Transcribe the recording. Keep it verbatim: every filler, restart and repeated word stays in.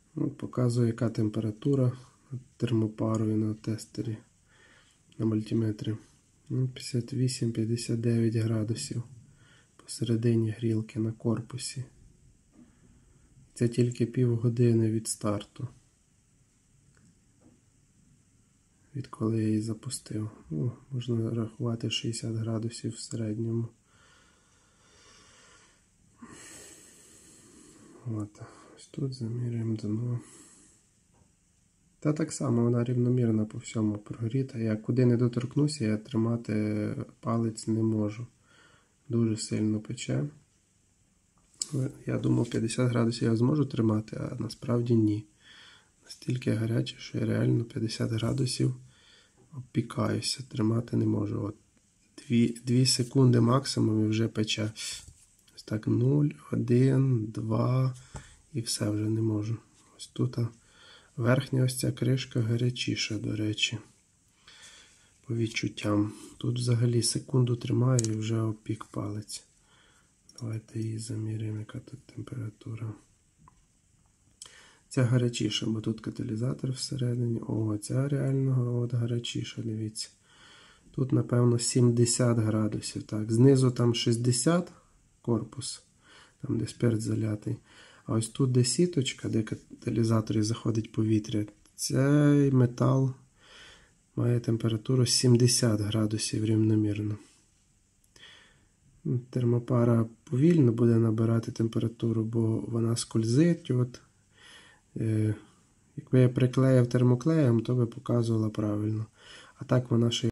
От показує, яка температура термопарою на тестері, на мультиметрі. п'ятдесят вісім - п'ятдесят дев'ять градусів посередині грілки на корпусі. Це тільки півгодини від старту, відколи я її запустив. Ну, можна рахувати шістдесят градусів в середньому. От. Ось тут замірюємо дно. Та так само вона рівномірно по всьому прогріта. Я куди не доторкнуся, я тримати палець не можу. Дуже сильно пече. Я думав, п'ятдесят градусів я зможу тримати, а насправді ні. Настільки гаряче, що я реально п'ятдесят градусів обпікаюся, тримати не можу. От дві секунди максимум і вже пече. Ось так нуль, один, два і все, вже не можу. Ось тут верхня ось ця кришка гарячіша, до речі, по відчуттям. Тут взагалі секунду тримаю і вже обпік палець. Давайте її заміряємо, яка тут температура. Ця гарячіша, бо тут каталізатор всередині. О, ця реально от гарячіша, дивіться. Тут, напевно, сімдесят градусів. Так, знизу там шістдесят корпус, там де спирт залятий. А ось тут, де сіточка, де каталізаторі заходить повітря, цей метал має температуру сімдесят градусів рівномірно. Термопара повільно буде набирати температуру, бо вона скользить. От. Е, якби я приклеїв термоклеєм, то би показувала правильно. А так вона ще